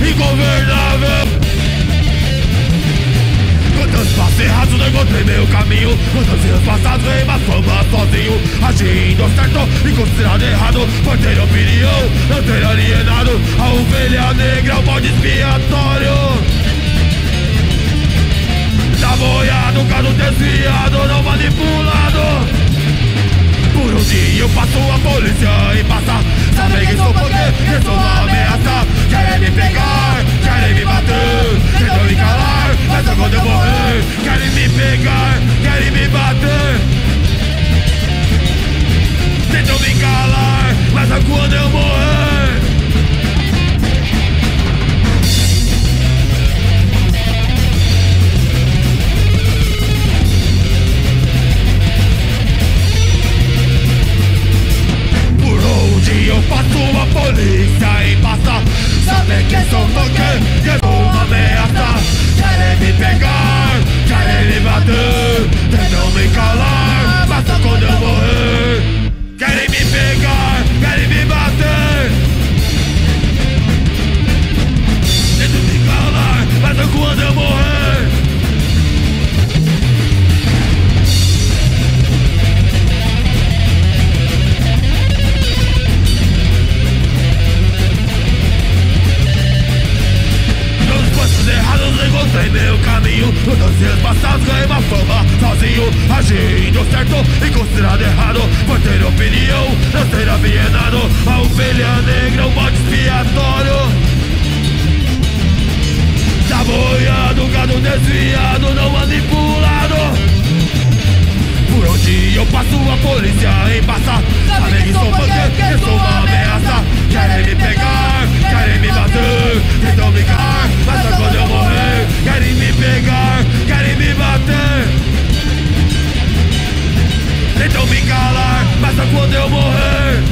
ingovernável. Quantos passos errados não encontrei meu caminho, quantos dias passados em uma fama sozinho, agindo certo e considerado errado, por ter opinião, não ter alienado a ovelha negra, o bode expiatório. Tá boiado, gado desviado, não manipulado. Por um dia eu passo a polícia e passa, sabem que sou porque eu sou uma ameaça. Querem me pegar, querem me bater, tentam me calar, mas só quando eu morrer. Querem me pegar, querem me bater, tentam me calar, mas só quando eu morrer. Eu passo a polícia e passa, sabem que sou funk, eu sou uma ameaça. Querem me pegar, querem me bater, tentam me calar, mas só quando eu morrer. Querem me pegar, querem me bater, tentam me calar, mas só quando eu morrer. Errados encontrei meu caminho, nos dias passados ganhei uma fama sozinho, agindo certo e considerado errado, por ter opinião, não ser alienado a ovelha negra, um bode expiatório. Tá boiado, gado desviado, não manipulado. Por onde eu passo a polícia e passa, sabem que sou porque eu sou uma ameaça. Querem me pegar, querem me bater, tentam me calar, mas só quando eu morrer. Querem me pegar, querem me bater, tentam me calar, mas só quando eu morrer.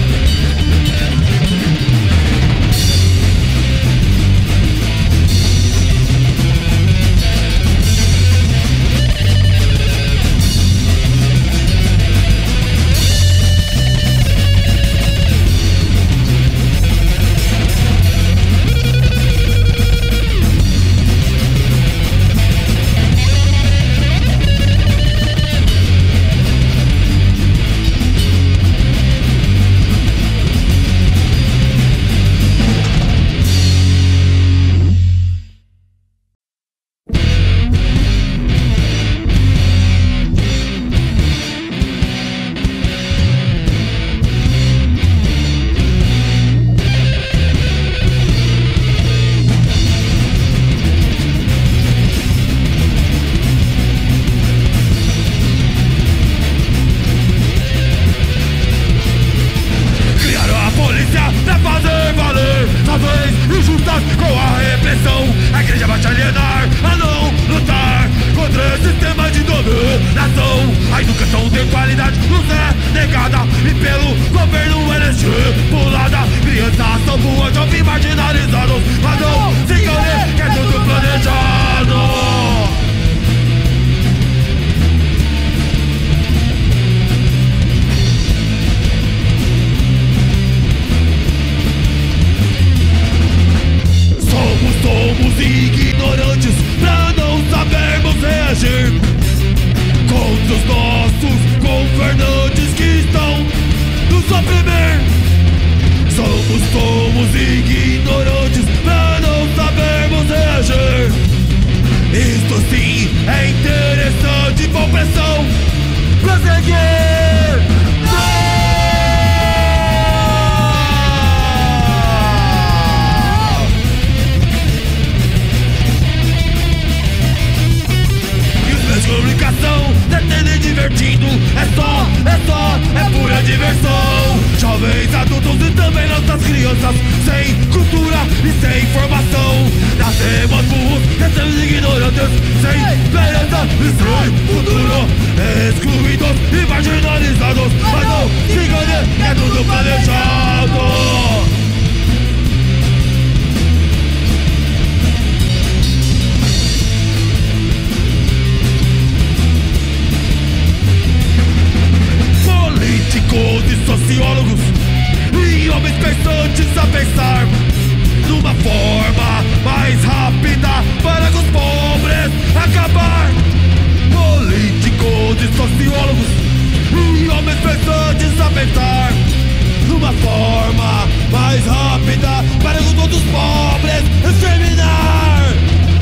forma mais rápida para com todos os pobres exterminar.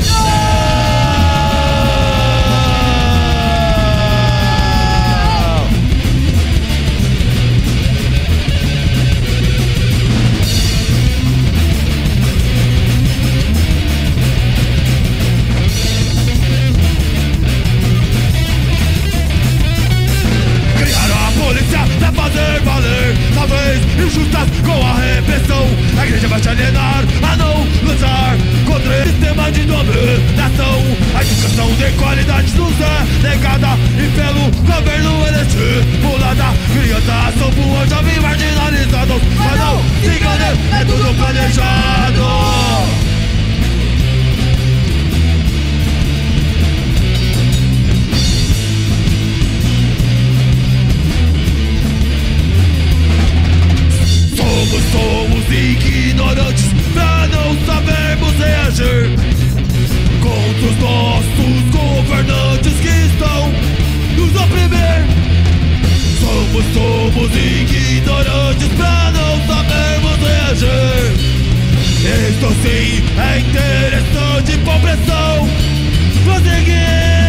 Pra fazer valer as leis injustas com a repressão. A igreja vai te alienar a não lutar contra esse sistema de dominação. A educação de qualidade nos é negada e pelo governo ela é estimulada. Crianças são boas, jovens marginalizados. Mas não se engane, é tudo planejado. Somos ignorantes pra não sabermos reagir contra os nossos governantes que estão nos oprimir. Somos ignorantes pra não sabermos reagir. Isto sim é interessante por pressão conseguir.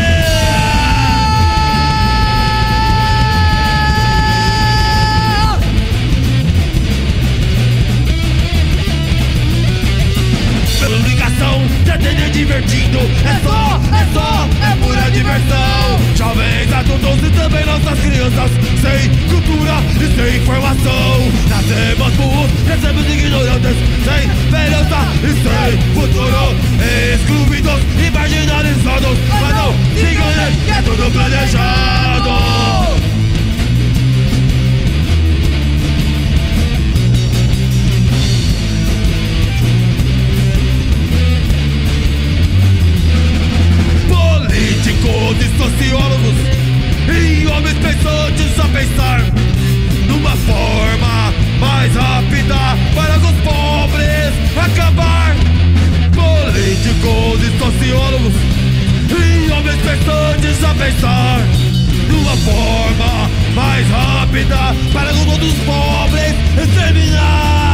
Já tem divertindo, é pura diversão. Jovens, adultos e também nossas crianças, sem cultura e sem informação. Nascemos burros, crescemos ignorantes, sem esperança e sem futuro. Excluídos e marginalizados, mas não se engane, é tudo planejado. Políticos e sociólogos e homens pensantes a pensar numa forma mais rápida para com os pobres acabar. Políticos e sociólogos e homens pensantes a pensar numa forma mais rápida para com todos os pobres exterminar.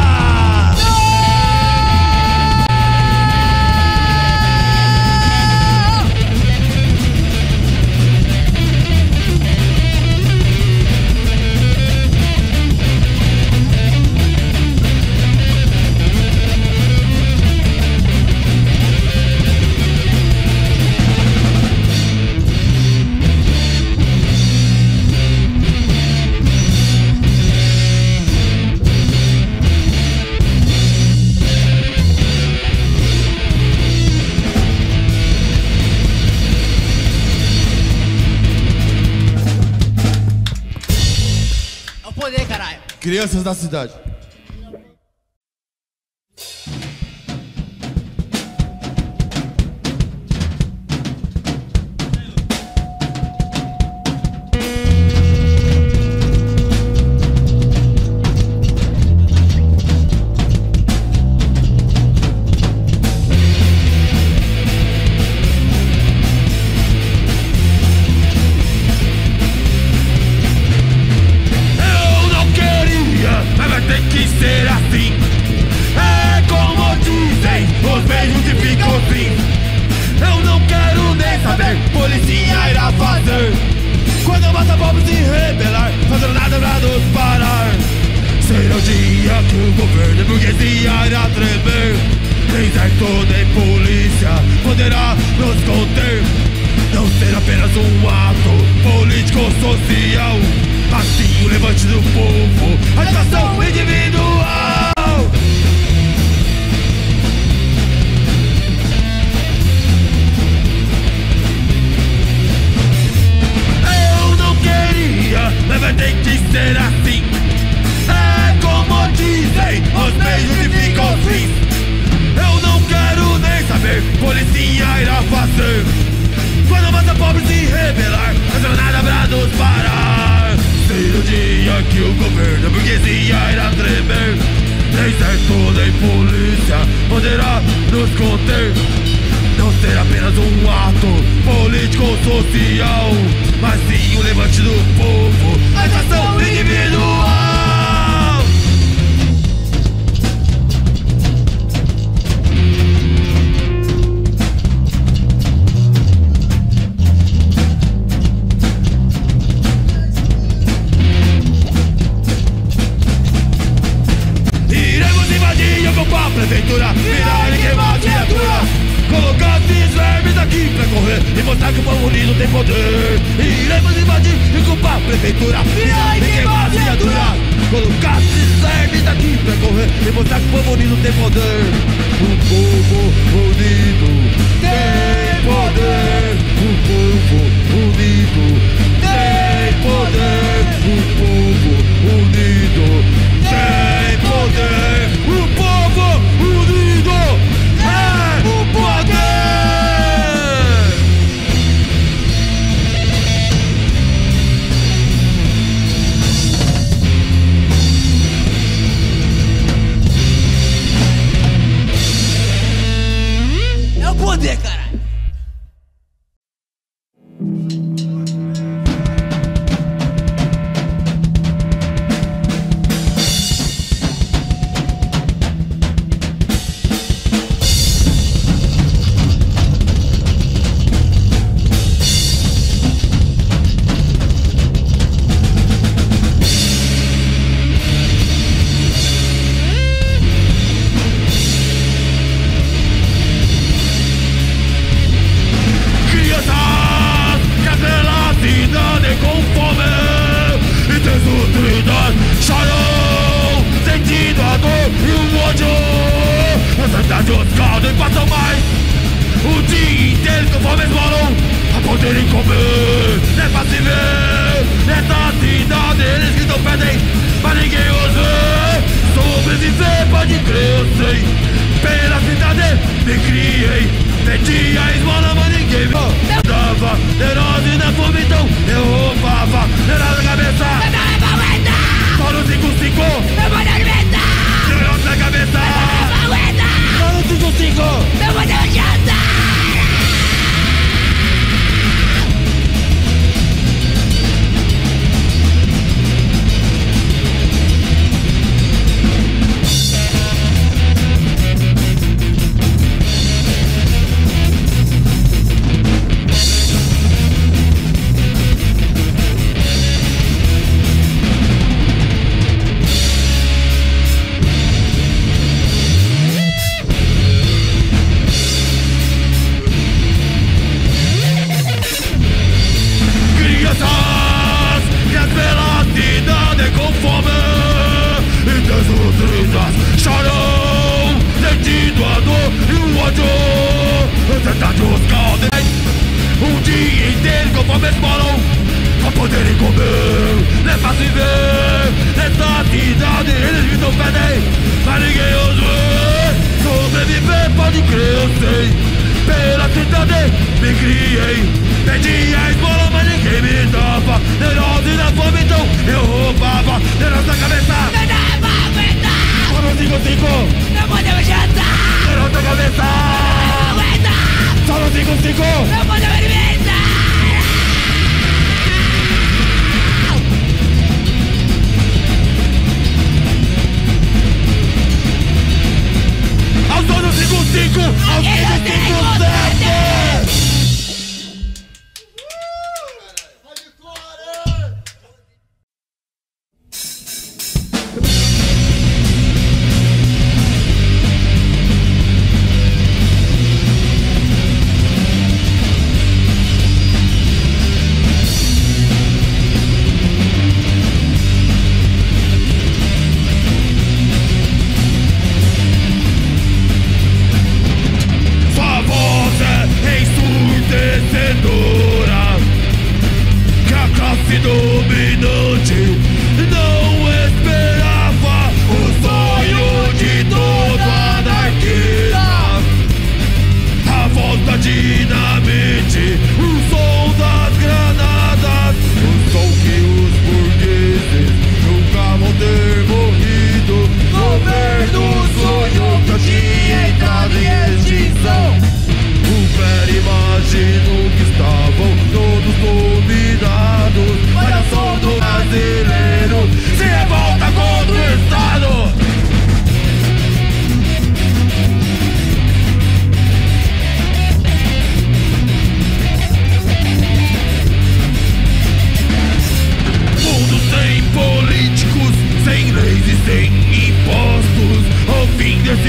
Crianças da cidade. Policia irá fazer quando mata pobres e rebelar, fazendo nada pra nos parar. Será o dia que o governo e burguesia irá tremer. Nem exército nem polícia poderá nos conter. Não será apenas um ato político-social, mas sim o levante do povo, a agitação individual. Mas vai ter que ser assim. É como dizem os meios e ficam os fins. Eu não quero nem saber, policia irá fazer quando mata pobres e rebelar, fazendo nada pra nos parar. Será o dia que o governo, a burguesia irá tremer. Nem exército nem polícia poderá nos conter. Não será apenas um ato político-social, mas sim o levante do povo, a agitação individual. mostrar que o povo unido tem poder. Iremos invadir e culpar a prefeitura, e queimar a viatura. Colocar serve daqui pra correr e mostrar que o povo unido tem poder. O povo unido tem poder. O povo unido tem poder. O povo unido tem poder. O povo unido é o poder. É o poder, caralho.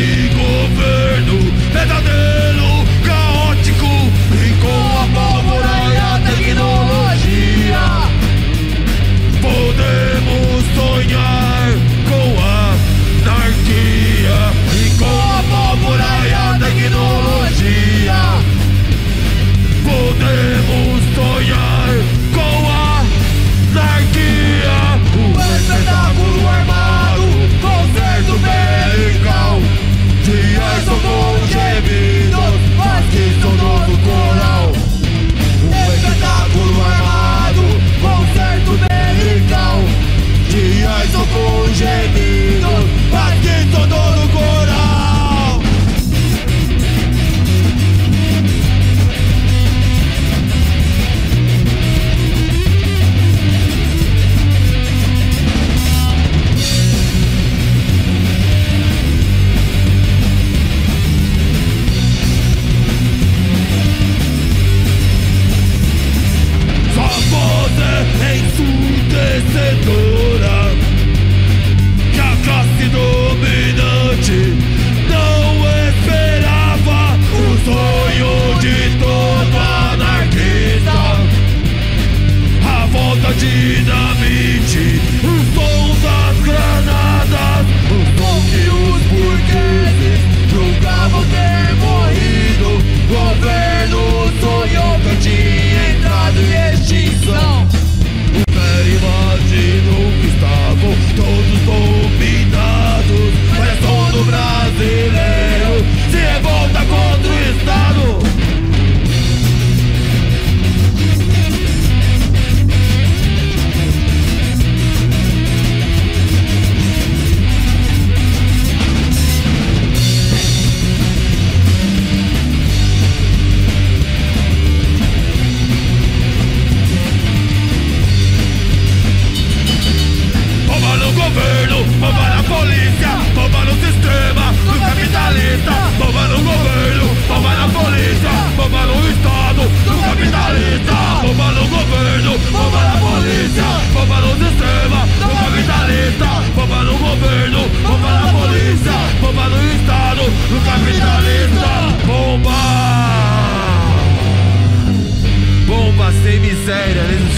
Pesadelo caótico e com a pólvora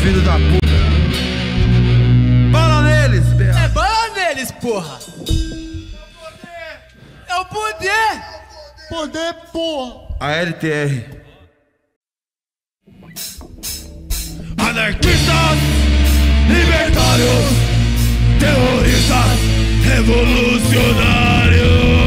filho da puta. Bala neles, Bela. É bala neles, porra. É o poder. Poder, porra. A LTR. Anarquistas, libertários, terroristas, revolucionários.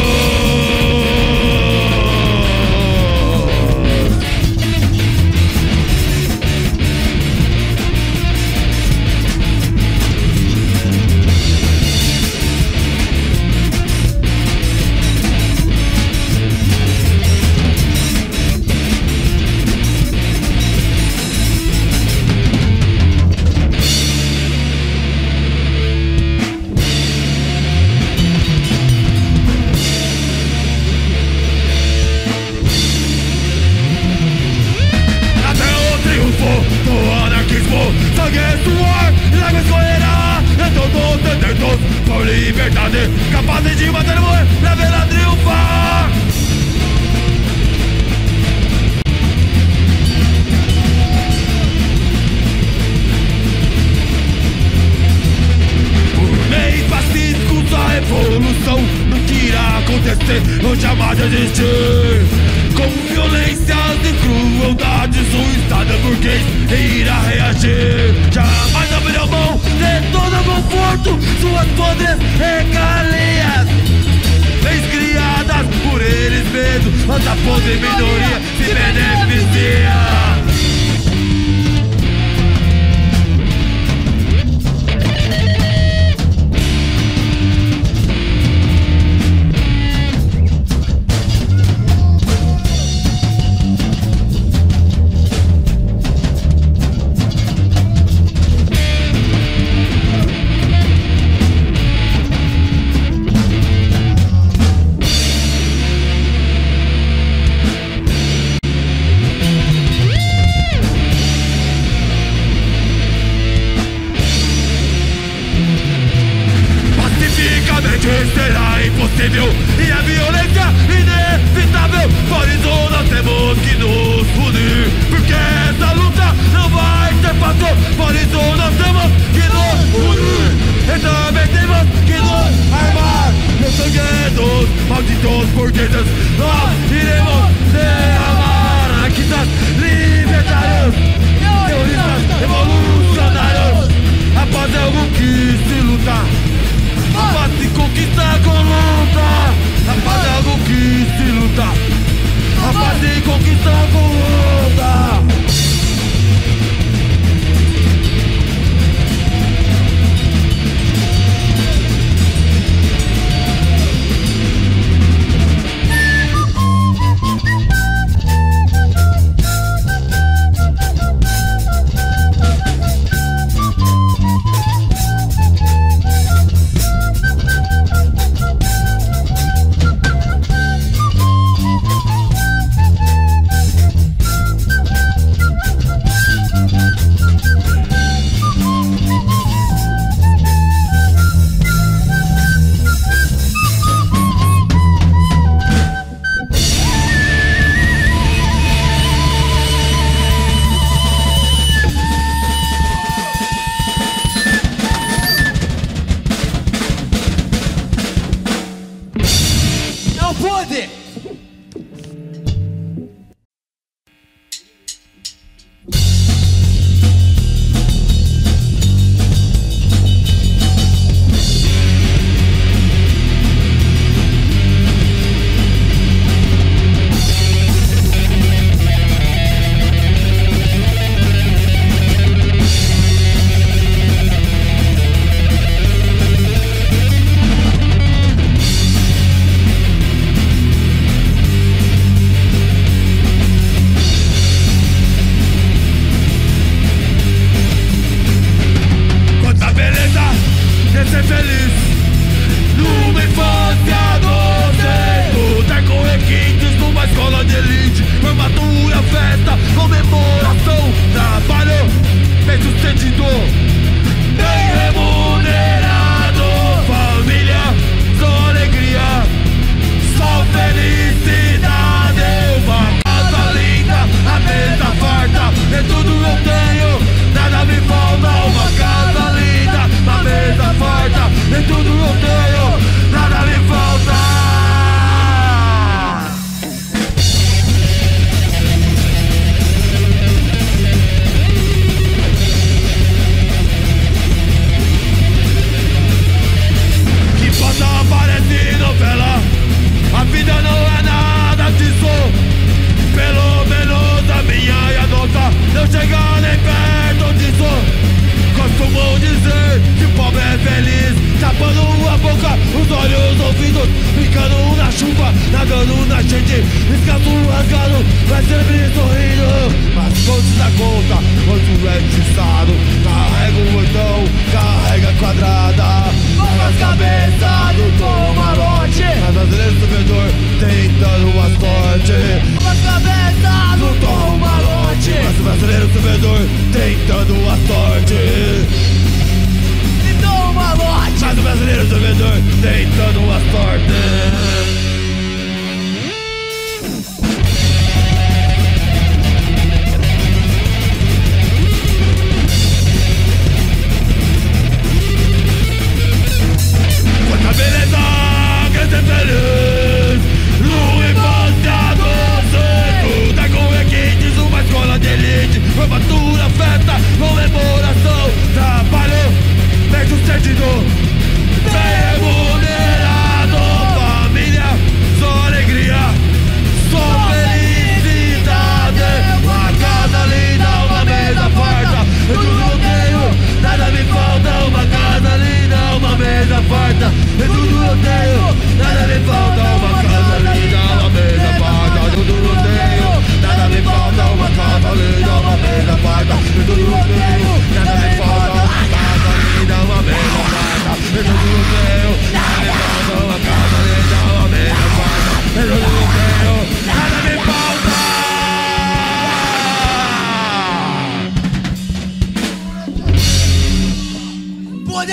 Por liberdade, capazes de matar e morrer pra ver a triunfar. Por meios pacíficos a revolução nunca irá acontecer, ou jamais existir. Com violências e crueldades o Estado burguês irá reagir. Jamais abrirá mão de todo conforto, suas podres regalias, leis criadas por eles mesmos, mas a podre minoria se beneficia.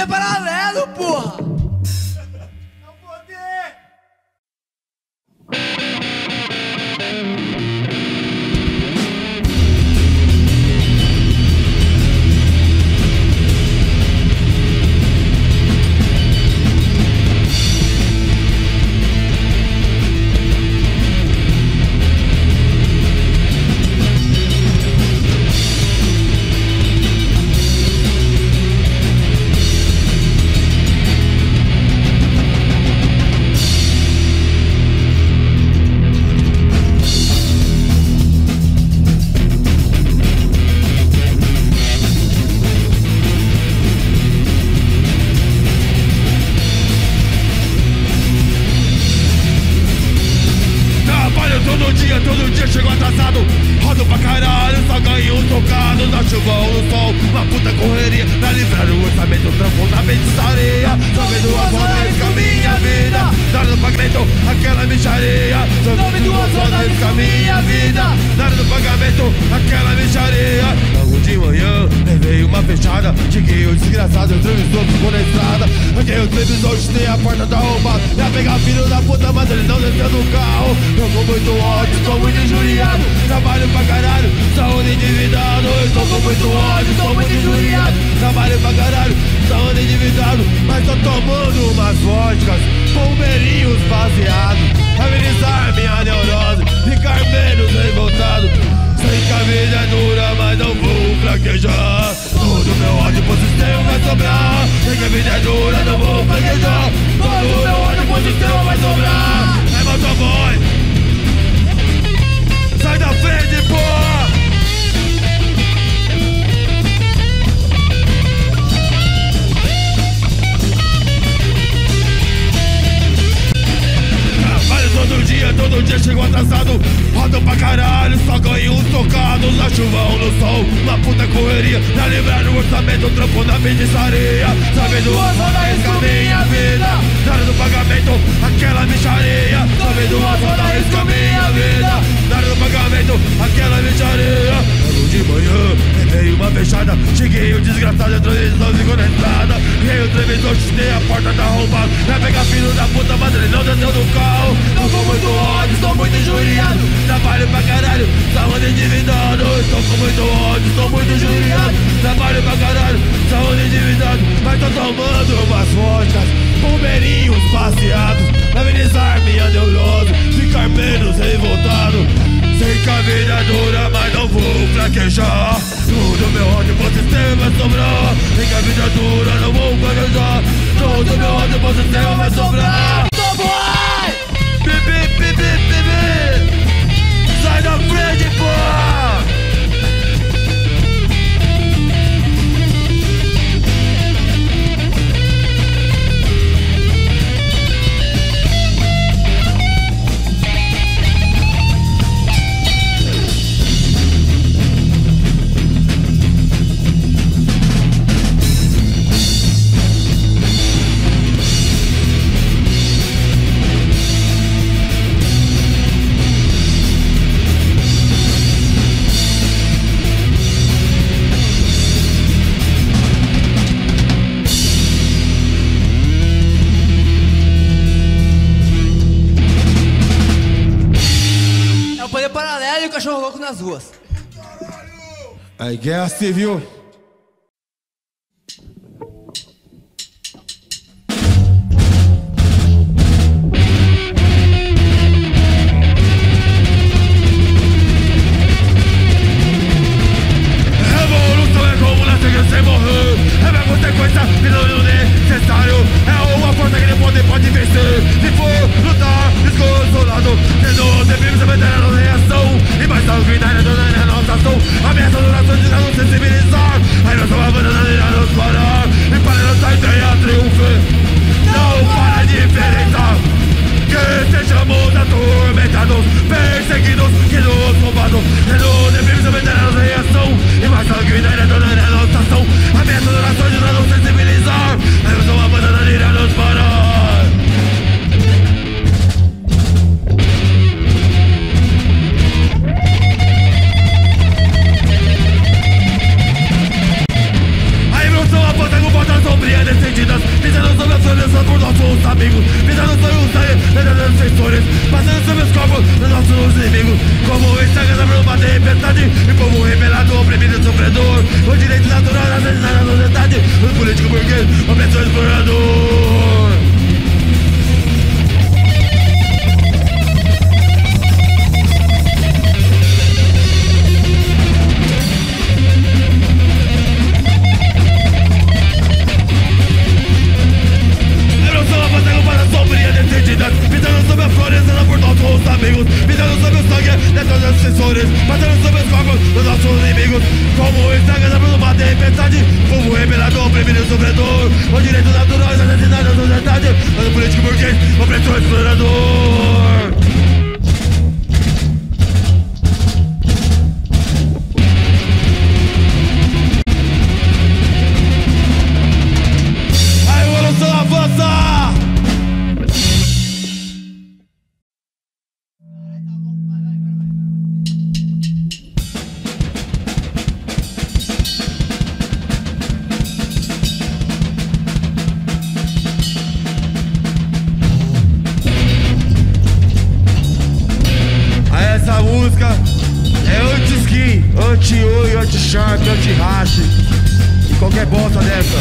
poder paralelo, porra! É o poder! Todo dia chego atrasado, rodo pra caralho, só ganho um tocado na chuva ou no sol, uma puta correria pra livrar o orçamento, trampo na feitiçaria, sabendo as rodas com a minha vida, dar no pagamento aquela micharia, sabendo as rodas com a minha vida, dar no pagamento aquela micharia. Logo de manhã, levei uma fechada, cheguei o desgraçado, o transmissor ficou na estrada, arranquei o televisor, chutei a porta da arrombada, ia pegar filho da puta, mas ele não desceu do carro, eu com muito ódio, tô muito injuriado, trabalho pra caralho, saúde endividado, eu tô com muito ódio, tô muito injuriado, trabalho pra caralho, saúde endividado, mas tô tomando umas vodkas, bombeirinhos baseados, amenizar minha neurose, ficar menos revoltado. Sei que a vida é dura, mas não vou fraquejar. Todo meu ódio pro sistema vai sobrar. Sei que a vida é dura, não vou fraquejar. Todo meu ódio pro sistema vai sobrar. É motoboy, sai da frente, porra! Todo dia chego atrasado, rodo pra caralho, só ganho um tocado na chuva ou no sol, uma puta correria pra livrar o orçamento, trampo na feitiçaria, sabendo as rodas com a minha vida, dando no pagamento aquela micharia, sabendo as rodas com a minha vida, dando no pagamento aquela micharia. Logo de manhã, levei uma fechada, cheguei o desgraçado, entrou e não ficou na estrada, ganhei o televisor, chutei a porta da arrombada, ia pegar filho da puta, mas ele não desceu do carro, não vou muito ódio, estou muito injuriado, trabalho pra caralho, saúde endividado, estou com muito ódio, estou muito injuriado, trabalho pra caralho, saúde endividado, mas tô tomando umas vodkas, bombeirinhos passeados, amenizar minha neurose, ficar menos revoltado. Sei que a vida é dura, mas não vou fraquejar. Todo meu ódio pro sistema vai sobrar. Sei que a vida é dura, não vou fraquejar. Todo meu ódio pro sistema vai sobrar. Sai da frente, porra! Paralelo e o cachorro louco nas ruas. Aí, guerra civil. Revolução é como nascer sem morrer. É minha consequência e não necessário. É uma força que nem pode vencer. Se for lutar desconsolado, tendo devemos se meter na reação. E mais sanguinária na nossa ação. Ameaça do nação de não sensibilizar. Aí nós vamos abandonando e nos parar. E para nossa ideia triunfe, não para diferença. Que sejamos atormentados, perseguidos, que nos roubados. Tendo devemos se meter na reação. E mais sanguinária na nossa ação. Ameaça do nação de não sensibilizar. Aí nós vamos abandonando e nos parar. A evolução aponta com porta sombria descendida. político burguês, opressor explorador. A evolução avança. Essa música é anti-skin, anti-oi, anti-shark, anti-hash e qualquer bosta dessa.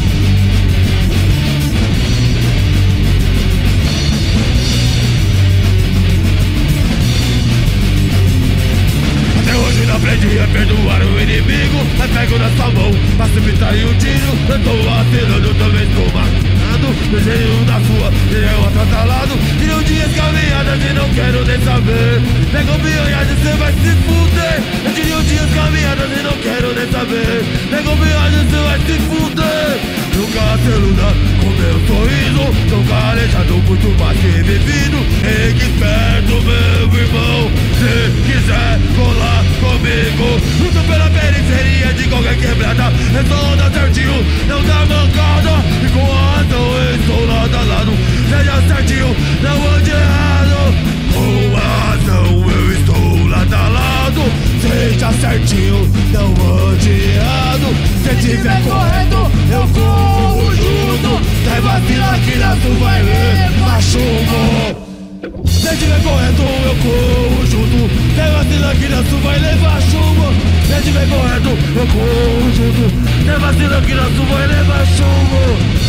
Até hoje não aprendi a perdoar o inimigo. Mas pego na sua mão pra precipitar em um tiro. Eu tô acenando, também estou marcando. Desenho na sua, eu atrasado. Tirei dias caminhadas e não quero nem saber. Pega o biolhagem, cê vai se fuder. Eu tirei dias caminhadas e não quero nem saber. Pega o biolhagem, cê vai se fuder. Nunca se iluda com meu sorriso. Tô calejado, muito mais que bebido. Ei, que esperto, meu irmão. Se quiser colar comigo, luto pela periferia de qualquer quebrada. É só andar certinho, não dá mancada. E com a razão eu estou lado a lado. Seja certinho, não ande errado. Com a razão eu estou lado a lado. Seja certinho, não ande errado. Se tiver correto, eu corro junto. Tem vacila que na tu vai levar chumbo. Se tiver correto, eu corro junto. Tem vacila que na tu vai levar chumbo. Se tiver correto, eu corro junto. Tem vacila que na tu vai levar chumbo.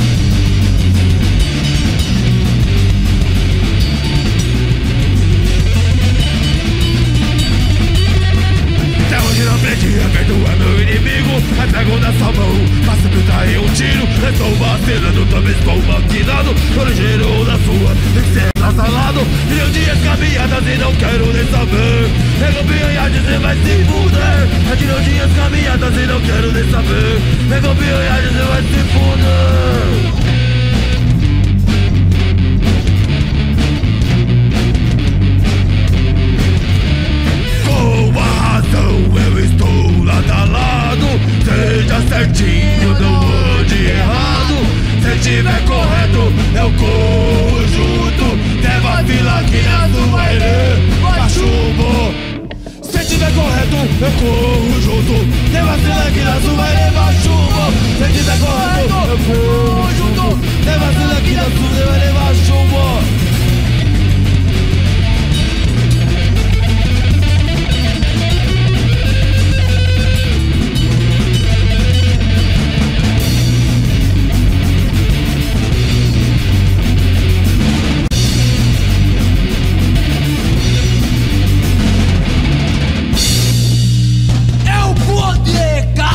Até hoje não aprendi a perdoar meu inimigo. Aí pego nessa mão, passa pra dar em um tiro. Estou vacilando, também estou maquinado. Tô ligeiro na sua, tem que ser assalado. Mil dias caminhadas e não quero nem saber. Pego biolhagem, cê vai se fuder. Mil dias caminhadas e não quero nem saber. Pego biolhagem, cê vai se fuder. Eu estou lado a lado. Seja certinho, não ande errado. Se tiver correto, eu corro junto. Tem vacila que na sua vai levar chumbo. Se tiver correto, eu corro junto. Tem vacila que na sua vai levar chumbo. Se tiver correto, eu corro junto. Tem vacila que na sua vai levar chumbo.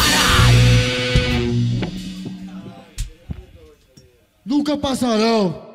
Nunca passarão.